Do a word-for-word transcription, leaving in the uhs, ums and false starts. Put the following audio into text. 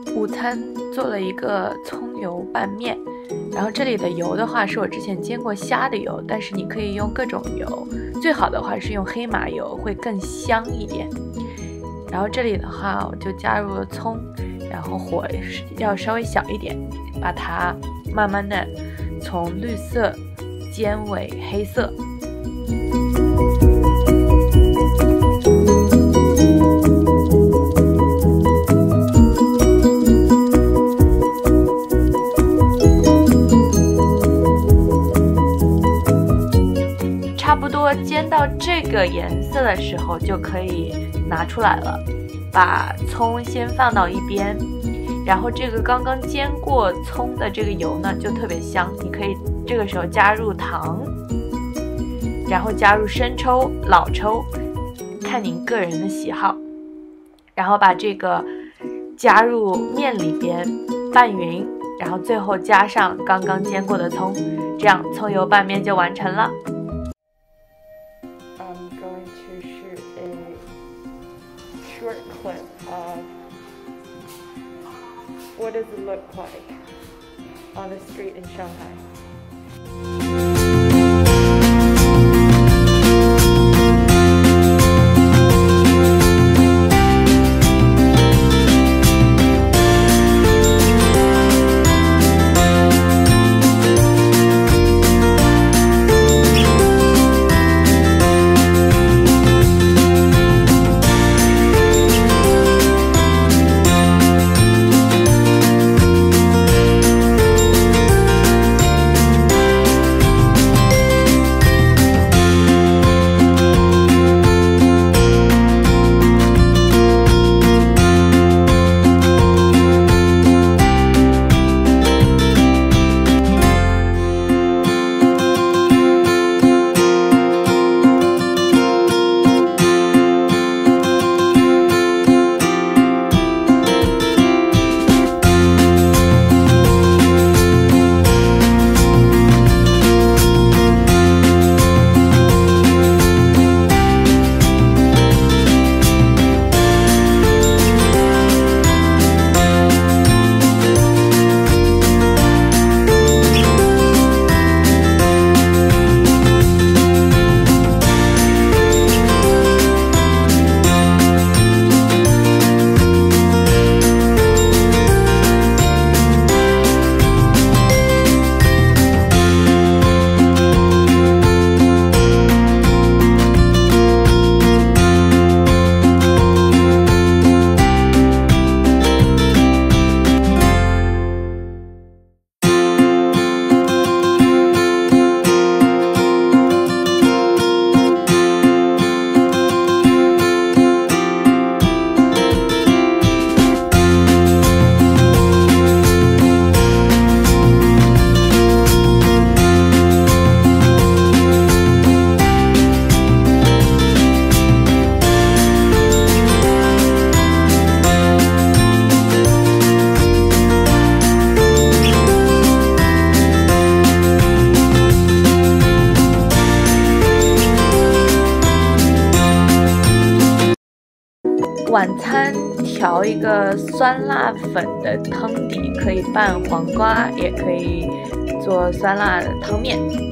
午餐做了一个葱油拌面，然后这里的油的话是我之前煎过虾的油，但是你可以用各种油，最好的话是用黑麻油，会更香一点。然后这里的话我就加入了葱，然后火要稍微小一点，把它慢慢的从绿色煎为黑色。差不多煎到这个颜色的时候就可以拿出来了，把葱先放到一边，然后这个刚刚煎过葱的这个油呢就特别香，你可以这个时候加入糖，然后加入生抽、老抽，看您个人的喜好，然后把这个加入面里边拌匀，然后最后加上刚刚煎过的葱，这样葱油拌面就完成了。 I'm going to shoot a short clip of what does it look like on the street in Shanghai. 晚餐调一个酸辣粉的汤底，可以拌黄瓜，也可以做酸辣的汤面。